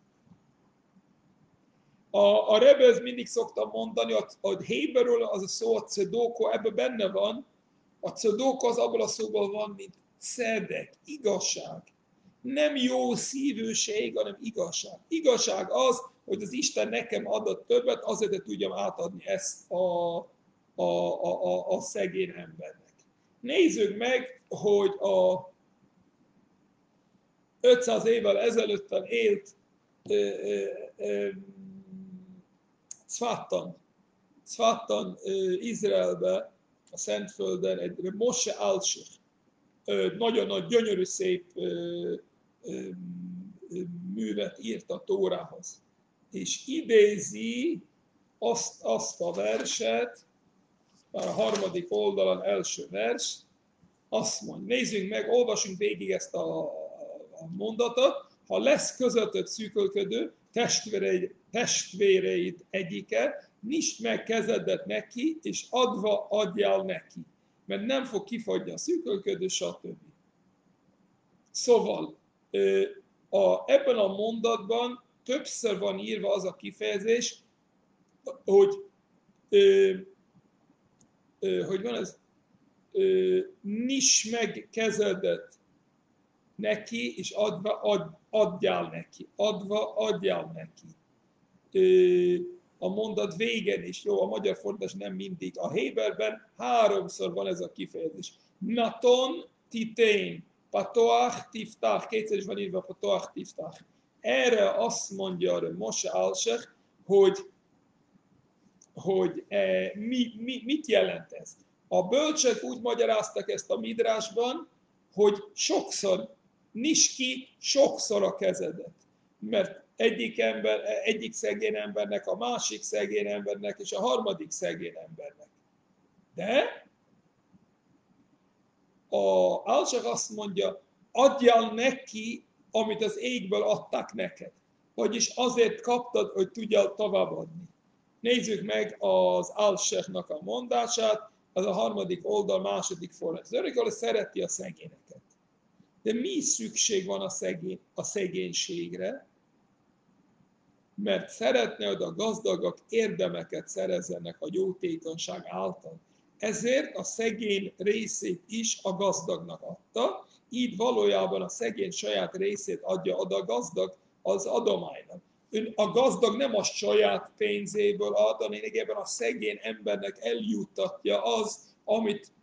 A, a Rebbe mindig szoktam mondani, hogy a héberül az a szó, a cedóko, ebben benne van, a cedóko az abból a szóból van, mint cedek, igazság. Nem jó szívűség, hanem igazság. Igazság az, hogy az Isten nekem adott többet, azért, hogy tudjam átadni ezt a, a, a, a, a szegény embernek. Nézzük meg, hogy a ötszáz évvel ezelőtten élt Cvatan, Cvatan Izraelbe, a Szentföldön egy Moshe Alshich, nagyon nagy, gyönyörű, szép művet írt a Tórához. És idézi azt, azt a verset, már a harmadik oldalon első vers, azt mondja, nézzünk meg, olvasunk végig ezt a, a mondatot, ha lesz közötted szűkölködő, testvéreid, testvéreid egyike, nyisd meg kezedet neki, és adva adjál neki, mert nem fog kifagyni a szűkölködő, stb. Szóval a, ebben a mondatban többször van írva az a kifejezés, hogy ö, ö, hogy van ez, nyisd meg kezedet neki, és adva ad, adjál neki. Adva adjál neki. Ö, a mondat végén is, jó, a magyar fordítás nem mindig. A héberben háromszor van ez a kifejezés. Naton titén, patoach tiftach, kétszer is van írva patoach tiftach. Erre azt mondja a Moshe Alshich, hogy, hogy eh, mi, mi, mit jelent ez. A bölcsek úgy magyaráztak ezt a midrásban, hogy sokszor, nyisd ki sokszor a kezedet. Mert egyik, ember, egyik szegény embernek, a másik szegény embernek és a harmadik szegény embernek. De a álság azt mondja, adjál neki, amit az égből adták neked. Vagyis azért kaptad, hogy tudjál továbbadni. Nézzük meg az álságnak a mondását, az a harmadik oldal, második forrás. Az örök szereti a szegényeket. De mi szükség van a, szegény, a szegénységre? Mert szeretne, hogy a gazdagok érdemeket szerezzenek a jótékonyság által. Ezért a szegény részét is a gazdagnak adta, így valójában a szegény saját részét adja oda a gazdag az adománynak. A gazdag nem a saját pénzéből ad, hanem lényegében a szegény embernek eljuttatja az, amit,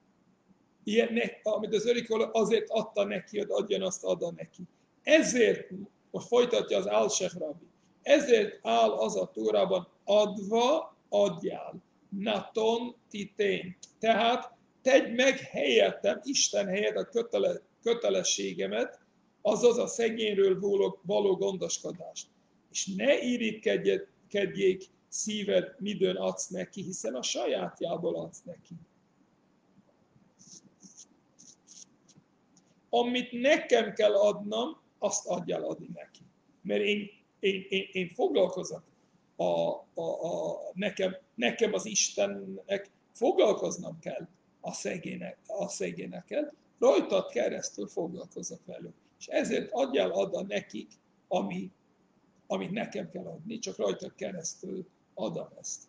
amit az örökkévaló azért adta neki, hogy adjon, azt adta neki. Ezért, most folytatja az álság rabbi, ezért áll az a Tórában, adva adjál, naton titén. Tehát tedd meg helyettem, Isten helyett a kötele, kötelességemet, azaz a szegényről való, való gondoskodást. És ne irigykedjék szíved, midőn adsz neki, hiszen a sajátjából adsz neki. Amit nekem kell adnom, azt adjál adni neki. Mert én, én, én, én foglalkozok a, a, a, nekem, nekem az Istennek foglalkoznom kell a, szegények, a szegényeket, rajtad keresztül foglalkozok velük. És ezért adjál adni nekik, ami, amit nekem kell adni, csak rajtad keresztül adom ezt.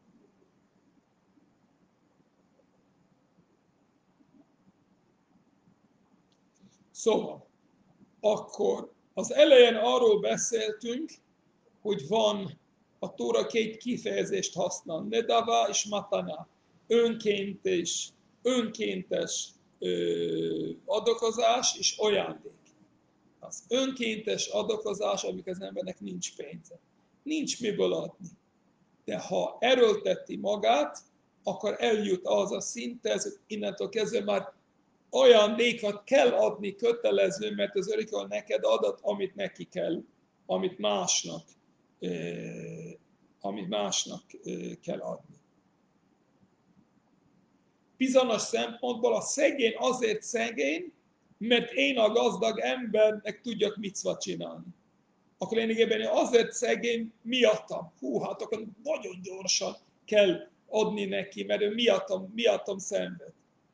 Szóval, akkor az elején arról beszéltünk, hogy van a Tóra két kifejezést használ, nedava és matana, önkéntes, önkéntes ö, adokozás és ajándék. Az önkéntes adokozás, amikor az embernek nincs pénze. Nincs miből adni. De ha erőlteti magát, akkor eljut az a szinthez, hogy innentől kezdve már ajándékat kell adni kötelező, mert az örökkévaló neked adat, amit neki kell, amit másnak, eh, amit másnak eh, kell adni. Bizonyos szempontból a szegény azért szegény, mert én a gazdag embernek tudjak micvat csinálni. Akkor lényegében azért szegény miattam. Hú, hát akkor nagyon gyorsan kell adni neki, mert ő miattam, miattam szenved.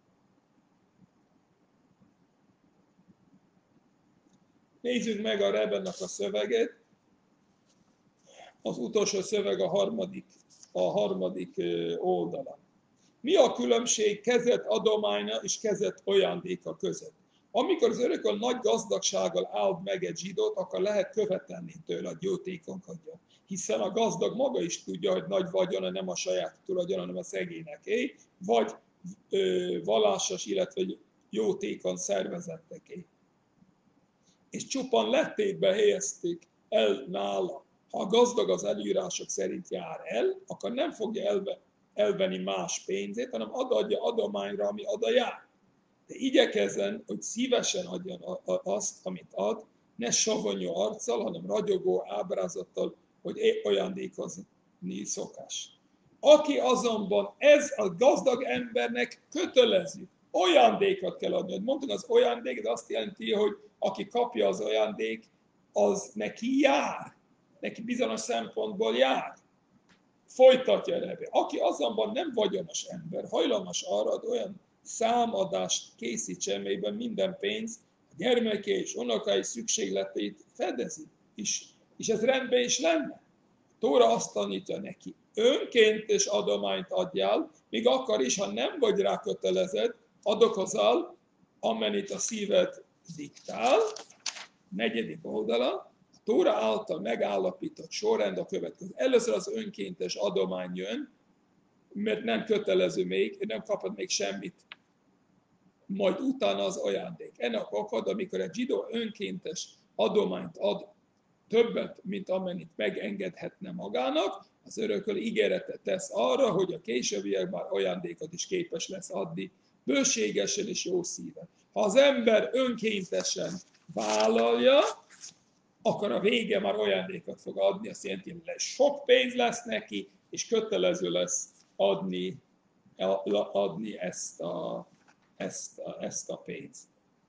Nézzük meg a Rebbennek a szöveget. Az utolsó szöveg a harmadik, a harmadik oldalon. Mi a különbség kezett adománya és kezett ajándéka között? Amikor az örökkévaló nagy gazdagsággal áld meg egy zsidót, akkor lehet követelni tőle, hogy jótékonykodjon. Hiszen a gazdag maga is tudja, hogy nagy vagyona nem a saját tulajdon, hanem a szegényeké, vagy ö, vallásos, illetve jótékony szervezeteké. És csupán lettétbe helyezték el nála. Ha a gazdag az előírások szerint jár el, akkor nem fogja elve, elvenni más pénzét, hanem adja adományra, ami oda jár. De igyekezzen, hogy szívesen adjon azt, amit ad, ne savanyú arccal, hanem ragyogó ábrázattal, hogy ajándékozni szokás. Aki azonban ez a gazdag embernek kötelező, ajándékot kell adni. Mondtuk, az ajándék, de azt jelenti, hogy aki kapja az ajándék, az neki jár. Neki bizonyos szempontból jár. Folytatja Rebbe. Aki azonban nem vagyonos ember, hajlamos arra, hogy olyan számadást készítsen, melyben minden pénz, a gyermeke és unokai szükségleteit fedezi. És, és ez rendben is lenne. Tóra azt tanítja neki, önkéntes adományt adjál, még akkor is, ha nem vagy rá kötelezett, adokozál, amennyit a szíved diktál. Negyedik oldala, a Tóra által megállapított sorrend a következő. Először az önkéntes adomány jön, mert nem kötelező még, nem kapod még semmit. Majd utána az ajándék. Ennek akad, amikor egy zsidó önkéntes adományt ad többet, mint amennyit megengedhetne magának, az örökkévaló ígéretet tesz arra, hogy a későbbiekben ajándékot is képes lesz adni, bőségesen és jó szíven. Ha az ember önkéntesen vállalja, akkor a vége már ajándékot fog adni, azt jelenti, hogy sok pénz lesz neki, és kötelező lesz adni, adni ezt, a, ezt, a, ezt a pénzt.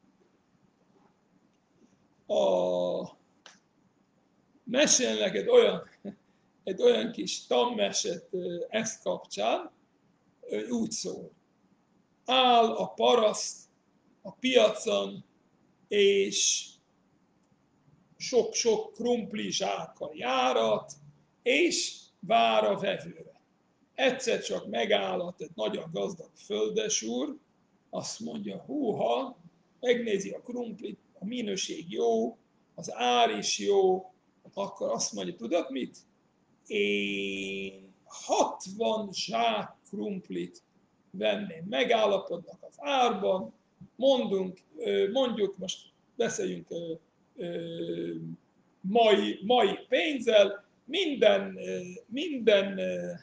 A mesélnek egy olyan, egy olyan kis tanmeset ezt kapcsán, úgy szól. Áll a paraszt a piacon, és sok-sok krumpli zsákkal járat, és vár a vevőre. Egyszer csak megállat egy nagyon gazdag földesúr, azt mondja, húha, megnézi a krumplit, a minőség jó, az ár is jó, akkor azt mondja, tudod mit? Én hatvan zsák krumplit venném. Megállapodnak az árban, mondunk, mondjuk, most beszéljünk mai, mai pénzzel, minden, minden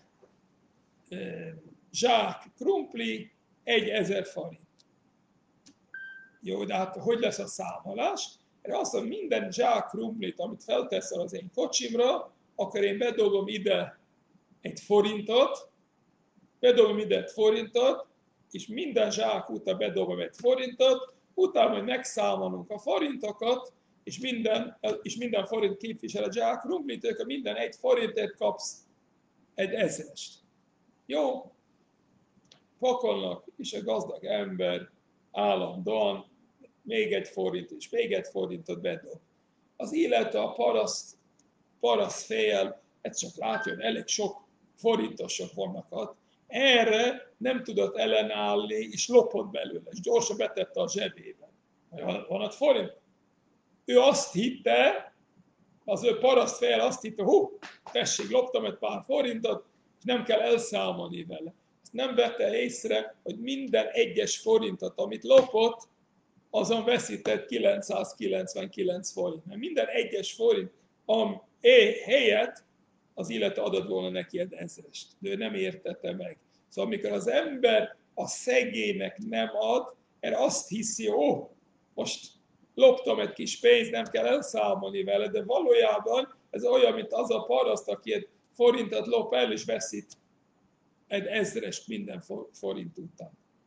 zsák krumpli egy ezer forint. Jó, de hát hogy lesz a számolás? Erre azt mondom, minden zsák krumplit, amit felteszel az én kocsimra, akkor én bedobom ide egy forintot, bedobom ide egy forintot, és minden zsák után bedobom egy forintot, utána, hogy megszámolunk a forintokat, és minden, és minden forint képvisel a zsák krumplit, akkor minden egy forintért kapsz egy ezrest. Jó? Pakolnak, és a gazdag ember állandóan még egy forint és még egy forintot bedob. Az illetve a paraszt, paraszt fél, ez csak látja, hogy elég sok forintosok vannak ott. Erre nem tudott ellenállni, és lopott belőle, és gyorsan betette a zsebébe. Van ott forint? Ő azt hitte, az ő paraszt fél azt hitte, hú, tessék, loptam egy pár forintot, és nem kell elszámolni vele. Azt nem vette észre, hogy minden egyes forintot, amit lopott, azon veszített kilencszázkilencvenkilenc forint. Mert minden egyes forint am, helyett az illető adott volna neki egy ezrest. De ő nem értette meg. Szóval amikor az ember a szegénynek nem ad, erre azt hiszi, ó, oh, most loptam egy kis pénzt, nem kell elszámolni vele, de valójában ez olyan, mint az a paraszt, aki egy forintot lop el, és veszít egy ezrest minden forint után.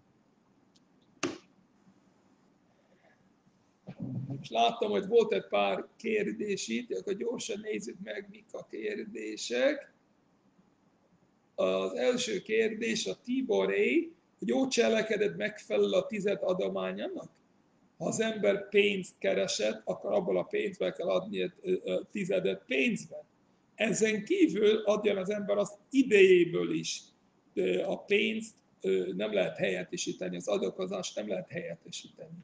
És láttam, hogy volt egy pár kérdés itt, akkor gyorsan nézzük meg, mik a kérdések. Az első kérdés a Tiboré, hogy jó cselekedet megfelel a tized adományának? Ha az ember pénzt keresett, akkor abból a pénzbe kell adni a tizedet pénzben. Ezen kívül adjon az ember az idejéből is. A pénzt nem lehet helyettesíteni, az adakozást nem lehet helyettesíteni.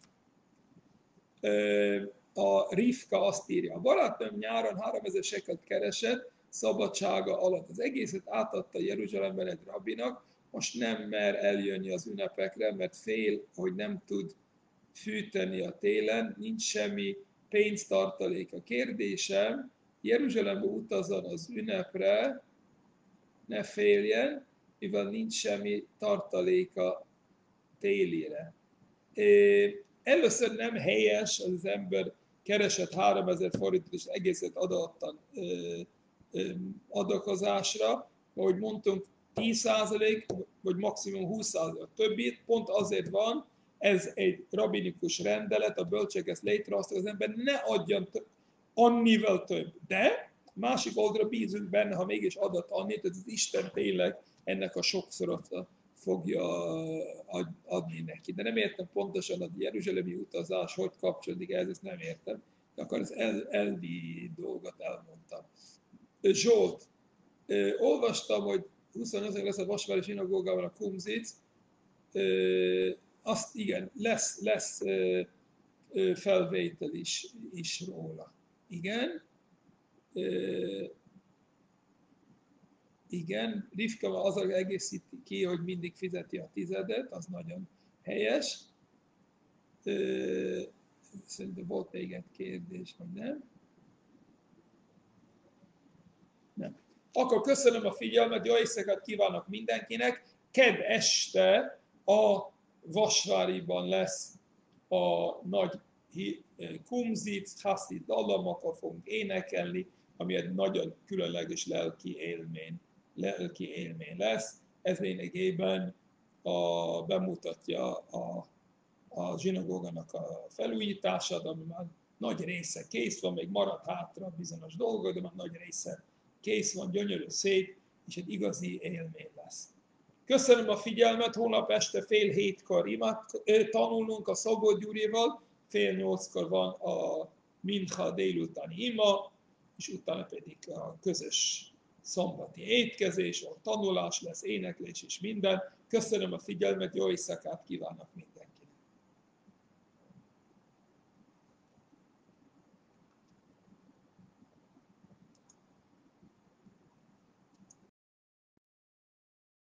A Rivka azt írja, a barátom nyáron háromezer sekelt keresett szabadsága alatt. Az egészet átadta Jeruzsálemben egy rabbinak, most nem mer eljönni az ünnepekre, mert fél, hogy nem tud fűteni a télen, nincs semmi pénztartalék. A kérdésem, Jeruzsálembe utazzon az ünnepre, ne féljen, mivel nincs semmi tartaléka télire. Először nem helyes, az, az ember keresett háromezer forintot és egészet adottan adakozásra, ahogy mondtunk, tíz százalék vagy maximum húsz százalék. Többit pont azért van, ez egy rabinikus rendelet, a bölcsek ezt létrehoztak, az ember ne adjon annival több. De másik oldalra bízunk benne, ha mégis adat annyit, ez az Isten tényleg ennek a sokszorot fogja adni neki. De nem értem pontosan a jeruzsálemi utazás, hogy kapcsolódik ehhez, ezt nem értem. De akkor az el, elvi dolgot elmondtam. Zsolt, olvastam, hogy huszonnyolcadikán lesz a Vasvári zsinagógában a Kumzic, azt igen, lesz, lesz felvétel is, is róla. Igen. Igen, Rivka az egészíti ki, hogy mindig fizeti a tizedet, az nagyon helyes. Szerintem volt még egy kérdés, vagy nem? Nem. Akkor köszönöm a figyelmet, jó éjszakát kívánok mindenkinek. Kedd este a Vasváriban lesz a nagy kumzic, haszid dalamokat fogunk énekelni, ami egy nagyon különleges lelki élmény, lelki élmény lesz. Ez lényegében a, bemutatja a, a zsinagógának a felújítását, ami már nagy része kész van, még maradt hátra bizonyos dolgok, de már nagy része kész van, gyönyörű, szép, és egy igazi élmény lesz. Köszönöm a figyelmet, holnap este fél hétkor imád, tanulunk a Szabó Gyurival, fél nyolckor van a mincha délutáni ima, és utána pedig a közös szombati étkezés, a tanulás lesz, éneklés és minden. Köszönöm a figyelmet, jó éjszakát kívánok mindenkinek!